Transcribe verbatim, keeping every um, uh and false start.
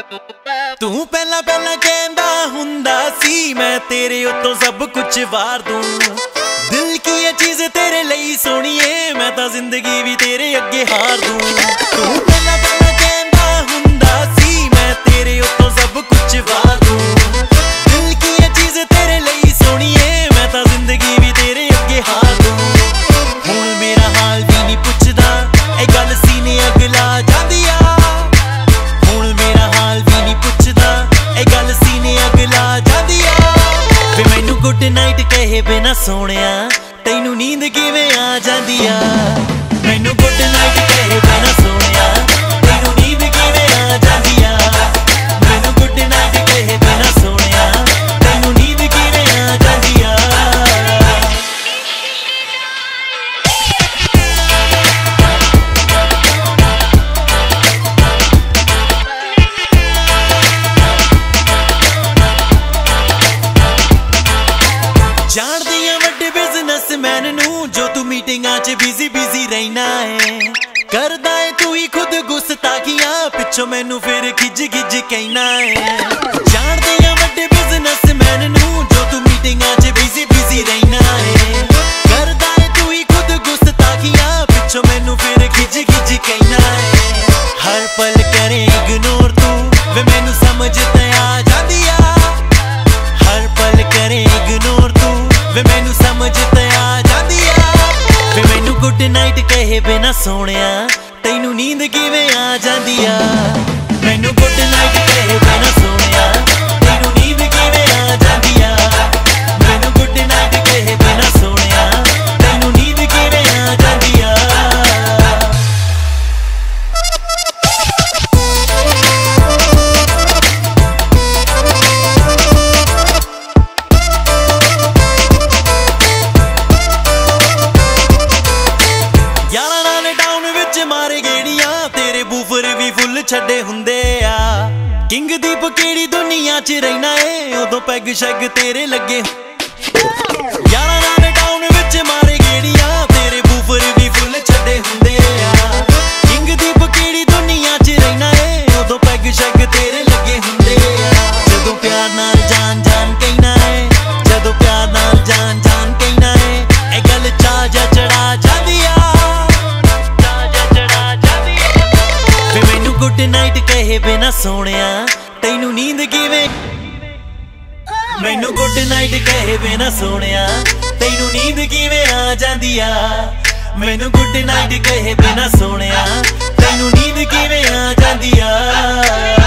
तू पहला पहला कहंदा हुंदा सी मैं तेरे उत्तों सब कुछ वार दूं। दिल की ये चीज तेरे लिए सोनिए मैं तो जिंदगी भी तेरे अगे हार दूं। तू पहला पहला कहंदा हुंदा सी मैं तेरे उत्तों सब कुछ वार दूं। दिल की ये चीज तेरे लिए सोनिए मैं तो जिंदगी भी तेरे अगे हार दूं। हुण मेरा हाल भी नहीं पुछदा ए गल सीने अगला जांदी आ। गुड नाइट कहे बिना सोनिया तैनू नींद किवें आ जांदी आ। मैनू गुड नाइट कहे बिना सोनिया तैनू नींद किवें आ जांदी आ। मैनू गुड नाइट कहे बिना सोनिया तैनू नींद किवें आ जांदी आ। जानदी आ वड्डे बिजनेसमैन नू जो तू मीटिंगां च बिजी बिजी रहना है। करदा है तू ही खुद गुस्ताखियां पिछों मैनू फिर खिज खिज कहना है। जानदी आ वड्डे बिजनेसमैन नू जो तू मीटिंगां च बिजी बिजी रहना है। करदा है तू ही खुद गुस्ताखियां पिछों मैनू फिर खिज खिज कहना है। हर पल करे इग्नोर तू वे मैनू समझ ते आ जांदी आ। हर पल करे इग्नोर वे मैनू समझ ते आ जांदी आ। वे मैनू गुड नाइट कहे बिना सोनिया तैनू नींद किवें आ जांदी आ। मैनू गुड नाइट कहे बिना सोनिया तैनू नींद किवें आ जांदी आ। मैनू गुड नाइट कहे बिना सोनिया तैनू नींद किवें आ जांदी आ। मारे गेड़ियां तेरे बूफर भी फुल छड़े हुंदे आ। किंग दीप केड़ी दुनिया च रहना है उदों पैग शैग तेरे लगे। यारा नाल टाउन विच मारे गेड़ियां तेरे बूफर भी फुल छड़े हुंदे आ। किंग दीप केड़ी दुनिया च रहना है उदों पैग शैग तेरे लगे हुंदे आ। जदों प्यार नाल जान जान कहना है जदों प्यार नाल जान जान कहना है ए गल चा जा चढ़ा जांदी आ। गुड नाइट कहे बिना सोनिया तैनू नींद किवें। मैनू गुड नाइट कहे बिना सोनिया तैनू नींद किवें आ जांदी आ। मैनू गुड नाइट कहे बिना सोनिया तैनू नींद किवें आ जांदी आ।